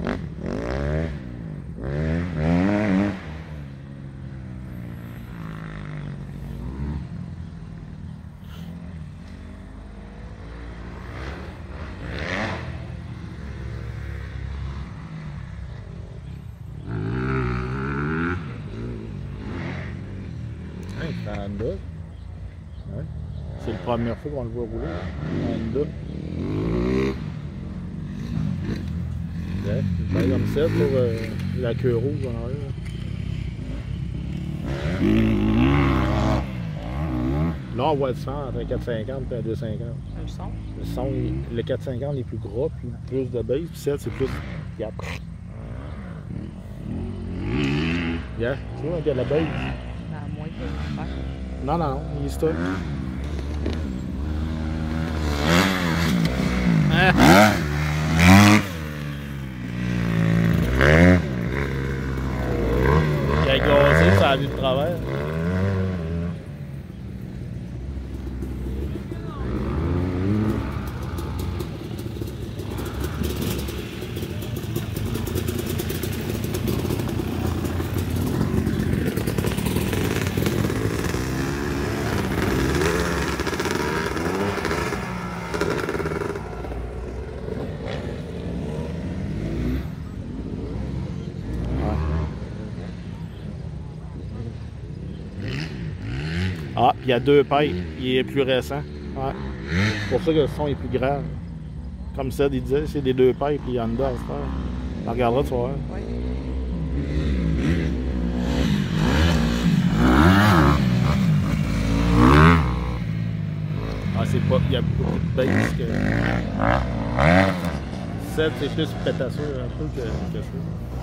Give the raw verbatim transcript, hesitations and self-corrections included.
Honda. Ouais. C'est la première fois qu'on le voit rouler. Honda. Ouais, ben comme ça pour euh, la queue rouge en arrière. Là, on voit le son entre un quatre cent cinquante et un deux cent cinquante. Le son? Le son, le quatre cent cinquante est plus gras, plus, plus de bass, puis celle, c'est plus. Yeah. Yeah. Tu vois, il y a de la bass. À moins que je fasse. Non, non, non, il est stop. Ah. Il a gazé, ça a vu de travers. Ah, puis il y a deux pipes, il est plus récent. Ouais. C'est pour ça que le son est plus grave. Comme ça, il disait, c'est des deux pipes, puis il y en a deux à se faire. Tu regarderas, tu vas voir. Oui. Ah, c'est pas. Il y a beaucoup de bass que. sept, c'est plus pétasseux un peu que, que ça.